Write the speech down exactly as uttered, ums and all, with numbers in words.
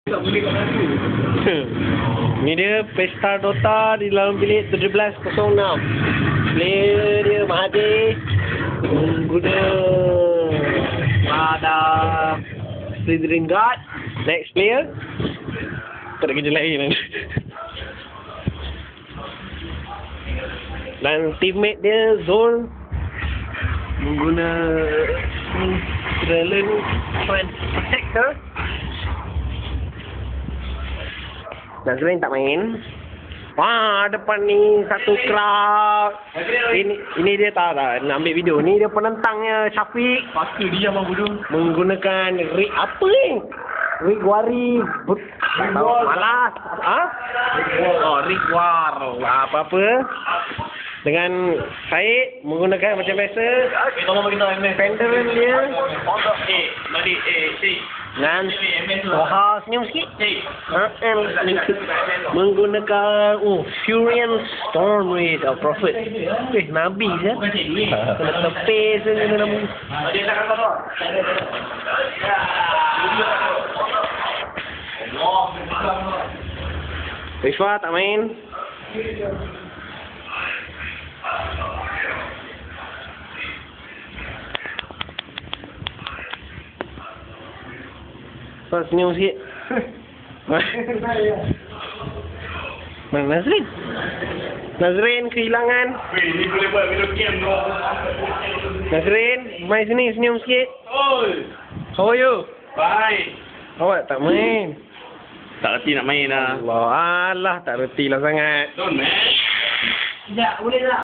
Ni dia pesta Dota di dalam bilik tujuh belas kosong enam. Player dia Mahathir guna ada Slytherin Guard. Next player tak ada kerja lain kan. Dan teammate dia Zone mengguna Australian Protector. Nazrin tak main. Wah, depan ni satu crowd. Ini ini dia tak tak nak ambil video. Ni dia penentangnya Syafiq. Pasti dia mau bodoh. Menggunakan rig apa ni? Rig Wari. Malas. Ah? Oh, rig war. Apa-apa. Dengan Syed menggunakan macam biasa. Tolong bagi tahu M S. Penderan dia. Eh, mari eh, si. Dan Soha senyum sikit. Ha, menggunakan oh, Furion Storm Raid of Prophet. Eh, Nabi je. Kena tepis je kena nama. Dia tak kata tak. Rishwa tak main. Pas senyum sikit. Mana Nazrin? Nazrin kehilangan. Weh, ni boleh buat video game tu. Nazrin, main sini senyum sikit. Oi. How are you? Baik. Awak tak main. Tak reti nak main lah. Allah, alah tak reti lah sangat. Don't man. Sekejap, boleh tak?